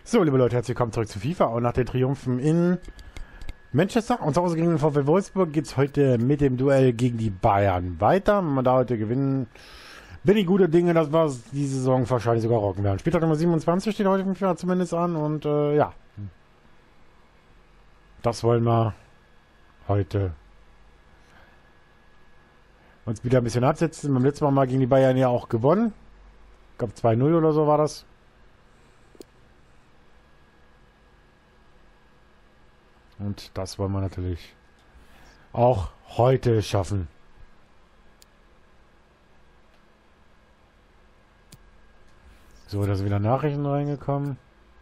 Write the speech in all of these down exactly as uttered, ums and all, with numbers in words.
So, liebe Leute, herzlich willkommen zurück zu FIFA. Und nach den Triumphen in Manchester und zu Hause gegen den VfL Wolfsburg geht es heute mit dem Duell gegen die Bayern weiter. Wenn wir da heute gewinnen, bin ich gute Dinge, dass wir die Saison wahrscheinlich sogar rocken werden. Spieltag Nummer siebenundzwanzig steht heute FIFA zumindest an und äh, ja, das wollen wir heute uns wieder ein bisschen absetzen. Beim letzten Mal, mal gegen die Bayern ja auch gewonnen. Ich glaube zwei null oder so war das. Und das wollen wir natürlich auch heute schaffen. So, da sind wieder Nachrichten reingekommen.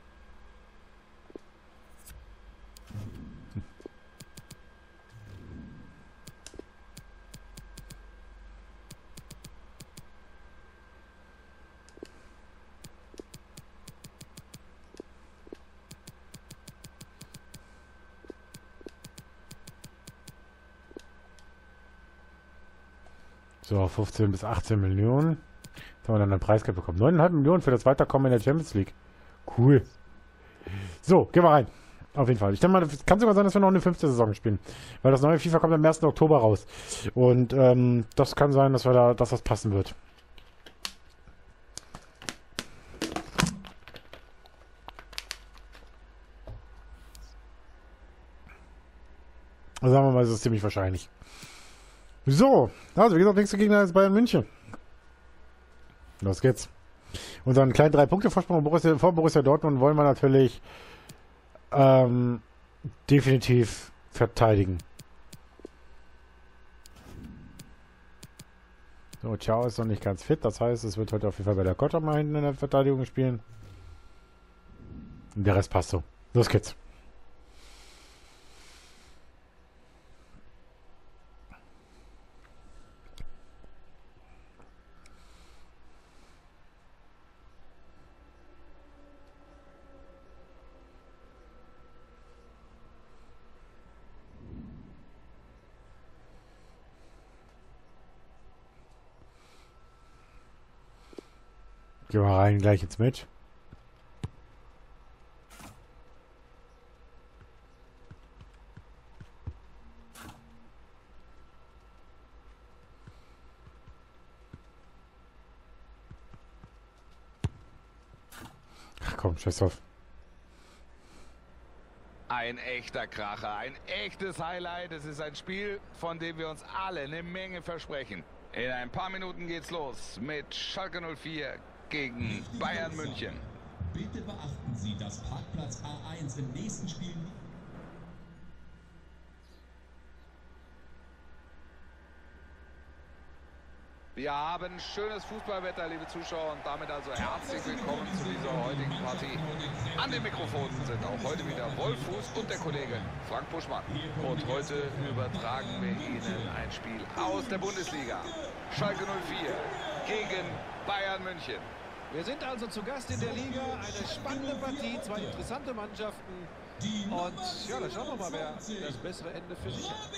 So, fünfzehn bis achtzehn Millionen. Jetzt haben wir dann ein Preisgeld bekommen. neun Komma fünf Millionen für das Weiterkommen in der Champions League. Cool. So, gehen wir rein. Auf jeden Fall. Ich denke mal, es kann sogar sein, dass wir noch eine fünfte Saison spielen. Weil das neue FIFA kommt am ersten Oktober raus. Und ähm, das kann sein, dass wir da, dass das passen wird. Also sagen wir mal, es ist ziemlich wahrscheinlich. So, also wie gesagt, nächster Gegner ist Bayern München. Los geht's. Unseren kleinen drei Punkte Vorsprung Borussia, vor Borussia Dortmund wollen wir natürlich ähm, definitiv verteidigen. So, Ciao ist noch nicht ganz fit, das heißt, es wird heute auf jeden Fall bei der Kotter mal hinten in der Verteidigung spielen. Und der Rest passt so. Los geht's. Gehen wir rein gleich ins Match. Ach komm, scheiß auf. Ein echter Kracher, ein echtes Highlight. Es ist ein Spiel, von dem wir uns alle eine Menge versprechen. In ein paar Minuten geht's los mit Schalke null vier gegen Bayern München. Bitte beachten Sie, dass Parkplatz A eins im nächsten Spiel... Wir haben schönes Fußballwetter, liebe Zuschauer, und damit also herzlich willkommen zu dieser heutigen Partie. An den Mikrofonen sind auch heute wieder Wolf Fuß und der Kollege Frank Buschmann. Und heute übertragen wir Ihnen ein Spiel aus der Bundesliga. Schalke null vier gegen Bayern München. Wir sind also zu Gast in der Liga. Eine spannende Partie, zwei interessante Mannschaften. Und ja, dann schauen wir mal, wer das bessere Ende für sich hat.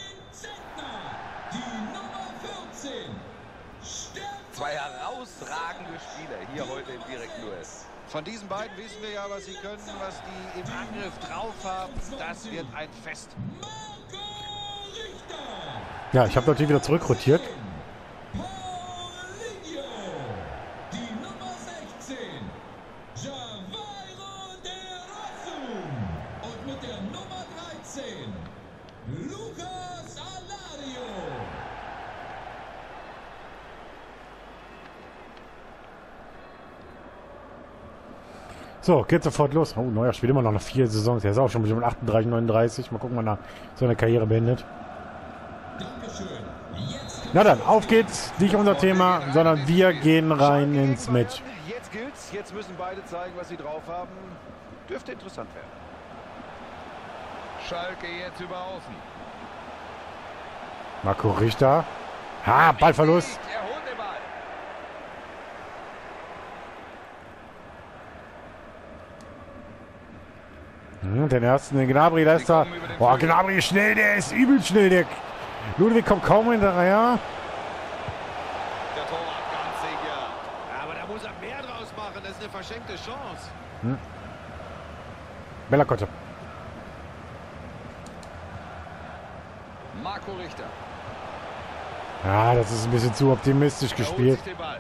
Die Nummer vierzehn. Zwei herausragende Spieler hier heute im direkten Duell. Von diesen beiden wissen wir ja, was sie können, was die im Angriff drauf haben. Das wird ein Fest. Ja, ich habe natürlich wieder zurückrotiert. Die Nummer sechzehn. Jawairo de Rassum. Und mit der Nummer dreizehn. Lucas Alario. So, geht sofort los. Oh, Neuer spielt immer noch nach vier Saisons. Er ist auch schon bestimmt achtunddreißig, neununddreißig. Mal gucken, wann er so eine Karriere beendet. Dankeschön. Jetzt Na dann, auf geht's. Nicht unser Thema, sondern wir gehen rein ins Match. Jetzt gilt's. Jetzt müssen beide zeigen, was sie drauf haben. Dürfte interessant werden. Schalke jetzt über außen. Marco Richter. Ha, Ballverlust. Er holt den Ball. Hm, den ersten, den Gnabry, da ist er. Boah, Gnabry ist schnell, der ist übel schnell, der Ludwig kommt kaum hinterher. Der Torwart ganz sicher. Aber da muss er mehr draus machen. Das ist eine verschenkte Chance. Hm. Bella Kotte. Marco Richter. Ja, das ist ein bisschen zu optimistisch Er holt gespielt. sich den Ball.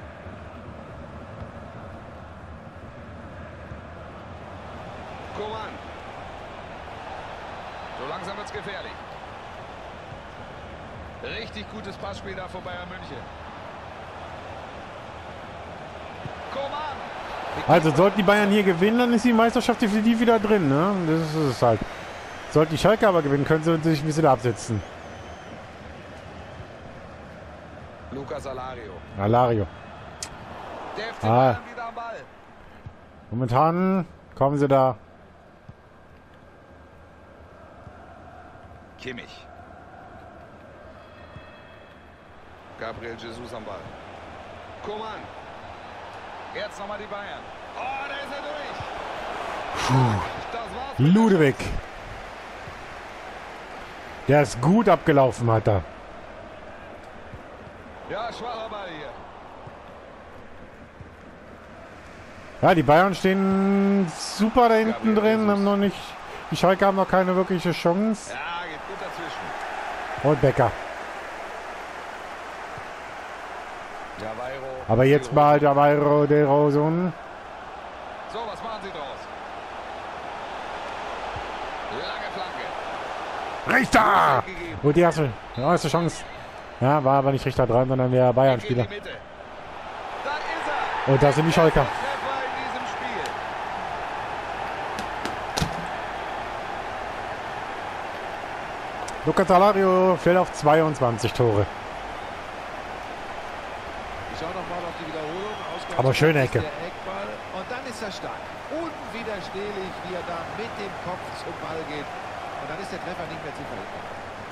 Coman. So langsam wird's gefährlich. Richtig gutes Passspiel da von Bayern München. Coman. Also sollten die Bayern hier gewinnen, dann ist die Meisterschaft definitiv wieder drin. Ne? Das ist es halt. Sollten die Schalke aber gewinnen, können sie sich ein bisschen absetzen. Lucas Alario. Alario. Der F C Ah. Bayern wieder am Ball. Momentan kommen sie da. Kimmich. Gabriel Jesus am Ball. Coman. Jetzt nochmal die Bayern. Oh, da ist er durch. Das war's. mit der Ludewig. Der ist gut abgelaufen, hat er. Ja, schwacher Ball hier. Ja, die Bayern stehen super da hinten drin, haben noch nicht. Die Schalke haben noch keine wirkliche Chance. Ja, geht gut dazwischen. Und Becker. Javairo. Aber jetzt mal der Bayro de Rosen. So, was machen sie draus? Lange Flanke. Richter! Gegeben. Und die erste, die erste Chance. Ja, war aber nicht Richter dran, sondern der Geht in Bayern-Spieler. die Mitte. Da ist er. Und da sind die Schalker. Treffer in diesem Spiel. Lucas Alario fällt auf zweiundzwanzig Tore. Ich schau nochmal auf die Wiederholung. Ausgangs- Aber schöne Ecke. Der Eckball. Und dann ist er stark. Unwiderstehlich, wie er da mit dem Kopf zum Ball geht. Und dann ist der Treffer nicht mehr zu verhindern.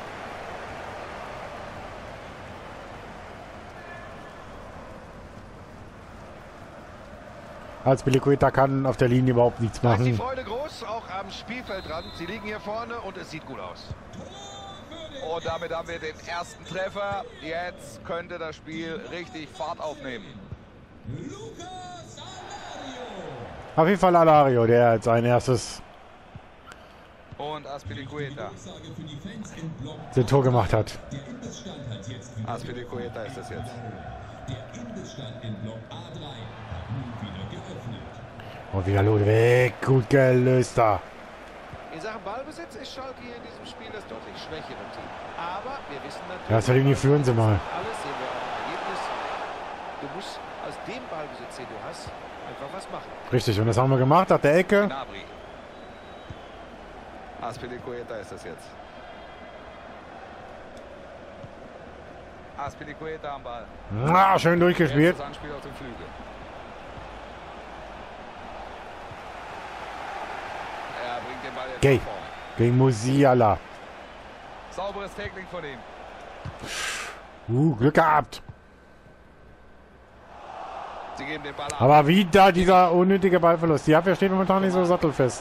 Als Bilicueta kann auf der Linie überhaupt nichts Da ist die machen. Freude groß, auch am Spielfeldrand. Sie liegen hier vorne und es sieht gut aus. Und damit haben wir den ersten Treffer. Jetzt könnte das Spiel richtig Fahrt aufnehmen. Lucas Alario. Auf jeden Fall Alario, der als ein erstes Und Azpilicueta. Aussage für die Fans im Block. den Tor gemacht hat. Der Endstand hat jetzt wieder Azpilicueta ist das jetzt. Der Endstand in Block A drei hat nun wieder geöffnet. Und wieder Ludwig. Gut gelöst da. In Sachen Ballbesitz ist Schalke hier in diesem Spiel das deutlich schwächere Team. Aber wir wissen natürlich... Ja, zur Linie führen sie mal. Alles sehen wir auch im Ergebnis. Du musst aus dem Ballbesitz, den du hast, einfach was machen. Richtig, und das haben wir gemacht. Nach der Ecke. Gnabry. Azpilicueta ist das jetzt. Azpilicueta am Ball. Ah, schön durchgespielt. Erstes Anspiel auf dem Flügel. Er bringt den Ball jetzt Gay. nach vorne. Gegen Musiala. Sauberes Tackling von ihm. Uh, Glück gehabt. Sie geben den Ball ab. Aber wieder dieser unnötige Ballverlust. Die Abwehr steht momentan nicht so sattelfest.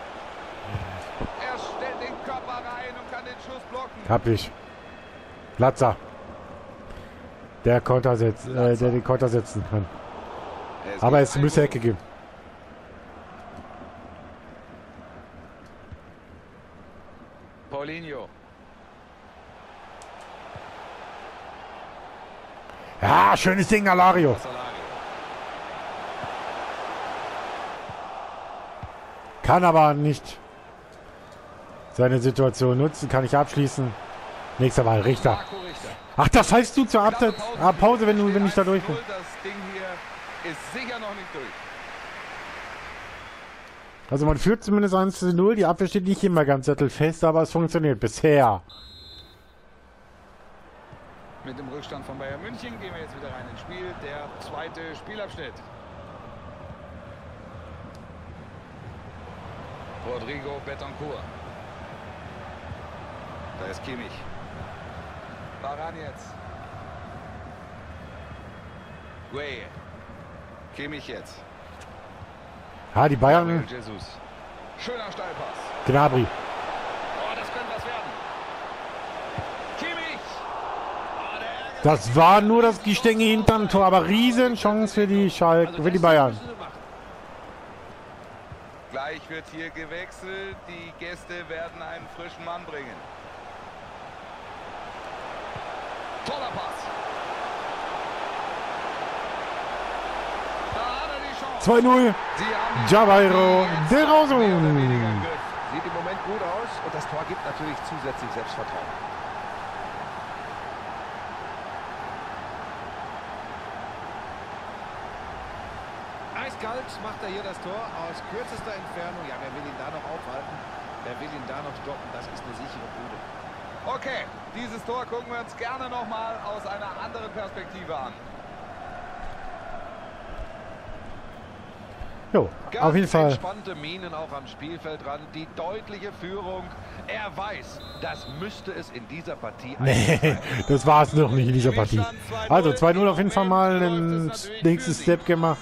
Er stellt den Körper rein und kann den Schuss blocken. Hab ich. Latzer. Der Konter setzt, äh, der den Konter setzen kann. Es Aber gibt es müsste Einwurf. Ecke geben. Paulinho. Ja, schönes Ding, Alario. Salario. Kann aber nicht seine Situation nutzen. Kann ich abschließen. Nächster Ball, Richter. Marco Richter. Ach, da pfeifst du zur Abseits. Knappe Ah, Pause, wenn, du, wenn ich da eins zu durch bin. null. Das Ding hier ist sicher noch nicht durch. Also man führt zumindest eins zu null. Die Abwehr steht nicht immer ganz sattelfest, aber es funktioniert bisher. Mit dem Rückstand von Bayern München gehen wir jetzt wieder rein ins Spiel. Der zweite Spielabschnitt. Rodrigo Betancourt. Da ist Kimmich. Varane jetzt. Gueye. Kimmich jetzt. Ja, die Bayern. Gabriel Jesus. Schöner Steilpass. Gnabry. Oh, das könnte was werden. Kimmich. Oh, der Ärger. Das war nur das Gestänge hinterm Tor, aber Riesenchance für die Schalke, für die Bayern. müssen sie machen. Gleich wird hier gewechselt. Die Gäste werden einen frischen Mann bringen. Toller Pass. Da hat er die Chance. zwei null. Jabairo de Rosun. Sieht im Moment gut aus und das Tor gibt natürlich zusätzlich Selbstvertrauen. Eiskalt macht er hier das Tor aus kürzester Entfernung. Ja, wer will ihn da noch aufhalten? Wer will ihn da noch stoppen? Das ist eine sichere Bude. Okay, dieses Tor gucken wir uns gerne nochmal aus einer anderen Perspektive an. Jo, Ganz auf jeden Fall. entspannte Minen auch am Spielfeldrand. Die deutliche Führung. Er weiß, das müsste es in dieser Partie Nee, sein. das war es noch nicht in dieser Partie. Also zwei null auf jeden Fall mal einen nächsten Step gemacht.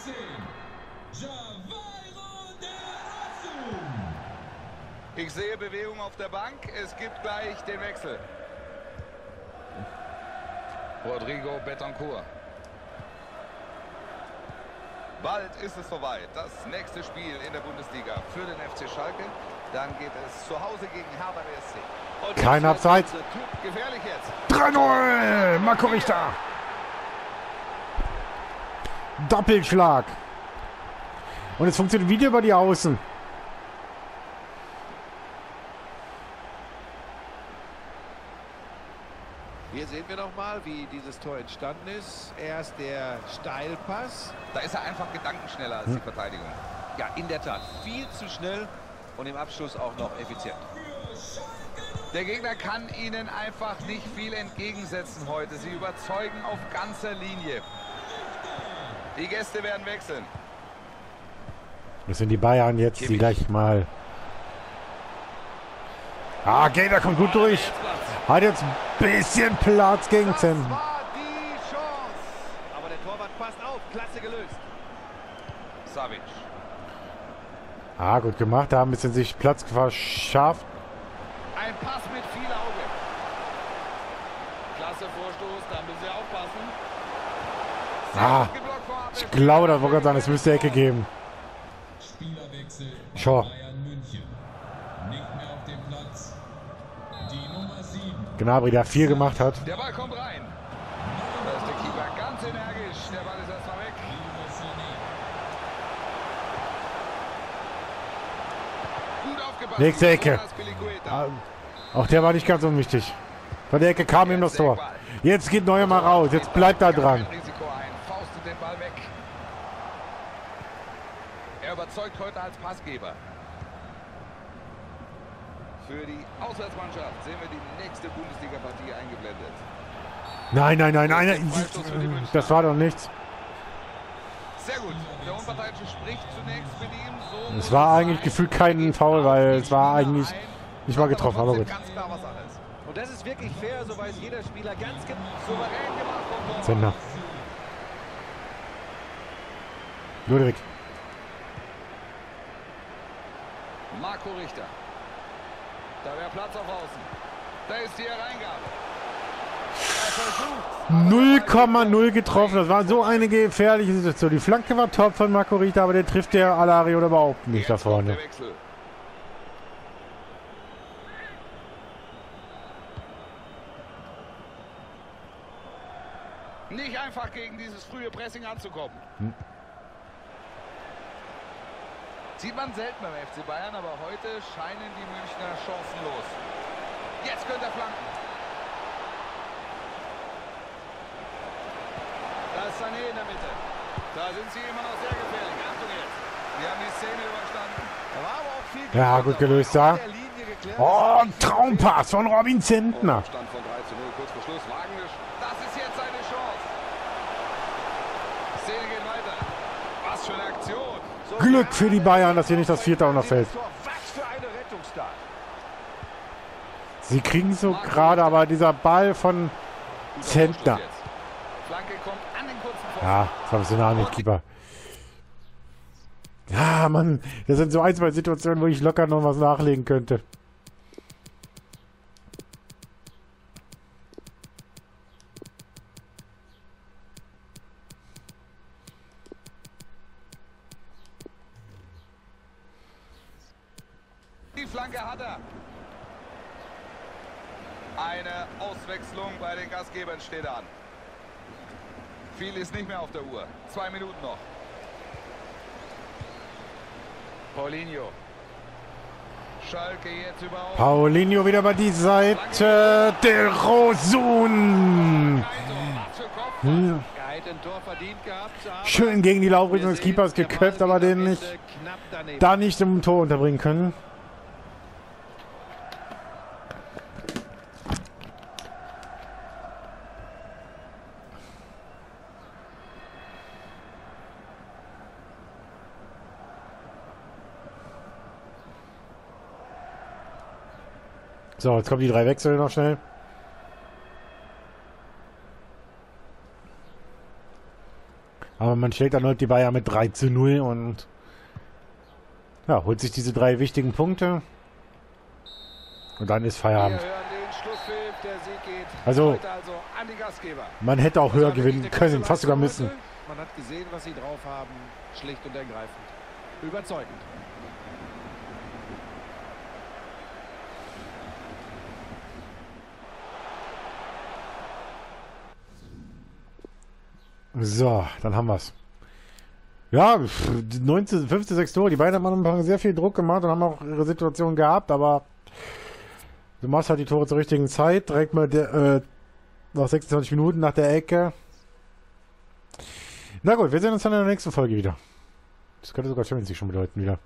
Ich sehe Bewegung auf der Bank. Es gibt gleich den Wechsel. Rodrigo Betancourt. Bald ist es soweit. Das nächste Spiel in der Bundesliga für den F C Schalke. Dann geht es zu Hause gegen Hertha B S C. Und Kein Abseits. Gefährlich jetzt. drei null. Marco Richter. Doppelschlag. Und es funktioniert wieder über die Außen. Hier sehen wir noch mal, wie dieses Tor entstanden ist. Erst der Steilpass. Da ist er einfach gedankenschneller als die Verteidigung. Ja, in der Tat. Viel zu schnell und im Abschluss auch noch effizient. Der Gegner kann ihnen einfach nicht viel entgegensetzen heute. Sie überzeugen auf ganzer Linie. Die Gäste werden wechseln. Das sind die Bayern jetzt, die gleich mal... Ah, Gainer kommt gut durch. Hat jetzt ein bisschen Platz gegen Zen. Das war die Chance. Aber der Torwart passt auf. Klasse gelöst. Savic. Ah, gut gemacht. Da haben ein bisschen sich Platz verschafft. Ein Pass mit viel Auge. Klasse Vorstoß, da müssen sie aufpassen. Ah, ich glaube, das war gerade sagen, es müsste Ecke geben. Spielerwechsel bei Schau. Bayern München. Nicht mehr auf dem Platz. Die Nummer sieben. Gnabry, der vier gemacht hat. Der Ball kommt rein. Da ist der Keeper ganz energisch. Der Ball ist erstmal weg. Gut aufgepasst. Nächste Ecke. Jonas Piliqueta. Ah, auch der war nicht ganz unwichtig. Von der Ecke kam ihm das Tor. Jetzt geht Neuer mal raus. Jetzt bleibt er dran. Kein Risiko ein. Faustet den Ball weg. Er überzeugt heute als Passgeber. Für die Auswärtsmannschaft sehen wir die nächste Bundesliga-Partie eingeblendet. Nein, nein, nein, nein. Das war doch nichts. Sehr gut. Der Unparteiische spricht zunächst mit ihm. So Es war eigentlich gefühlt kein Foul, weil es war eigentlich nicht mal getroffen. Aber gut. Ganz klar was anderes. Und das ist wirklich fair, so weiß jeder Spieler ganz genau. Souverän gemacht vom Torwart. Sender. Ludwig. Marco Richter. Da wäre Platz auf Außen. Da ist die Hereingabe. Er versucht. null Komma null getroffen. Das war so eine gefährliche Situation. Die Flanke war top von Marco Richter, aber der trifft der Alario oder überhaupt nicht da Jetzt kommt vorne. der Wechsel. Nicht einfach gegen dieses frühe Pressing anzukommen. Hm. Sieht man selten beim F C Bayern, aber heute scheinen die Münchner chancenlos. Jetzt könnte er flanken. Da ist Sané in der Mitte. Da sind sie immer noch sehr gefährlich. Achtung jetzt. Wir haben die Szene überstanden. Da war aber auch viel Ja, Glück gut dabei. gelöst da. Der Linie geklärt. Oh, Traumpass von Robin Zentner. Stand von drei zu null, kurz vor Schluss. Wagnisch. Das ist jetzt seine Chance. Die Szene geht weiter. Was für eine Aktion. So, Glück für die Bayern, dass hier nicht das vierte auch noch fällt. Was für eine Rettungstat. Sie kriegen so gerade, aber dieser Ball von Guter Zentner. Vorstoß jetzt. Flanke kommt an den kurzen Pfosten. Ja, das war ein bisschen nah an den Keeper. Ja, Mann, das sind so ein, zwei Situationen, wo ich locker noch was nachlegen könnte. Flanke hat er. Eine Auswechslung bei den Gastgebern steht an. Viel ist nicht mehr auf der Uhr. Zwei Minuten noch. Paulinho. Schalke jetzt über. Paulinho wieder bei die Seite. Der Rosun. Hm. Schön gegen die Laufrichtung des Keepers geköpft, aber den nicht, da nicht im Tor unterbringen können. So, jetzt kommen die drei Wechsel noch schnell. Aber man schlägt dann heute die Bayern mit drei zu null und ja, holt sich diese drei wichtigen Punkte. Und dann ist Feierabend. Also, man hätte auch höher gewinnen können, fast sogar müssen. Man hat gesehen, was sie drauf haben. Schlicht und ergreifend. Überzeugend. So, dann haben wir's. Ja, neunzehn, fünfzehn, sechs Tore. Die beiden haben sehr viel Druck gemacht und haben auch ihre Situation gehabt, aber du machst halt die Tore zur richtigen Zeit. Direkt mal der, äh, nach sechsundzwanzig Minuten nach der Ecke. Na gut, wir sehen uns dann in der nächsten Folge wieder. Das könnte sogar Champions League schon bedeuten wieder.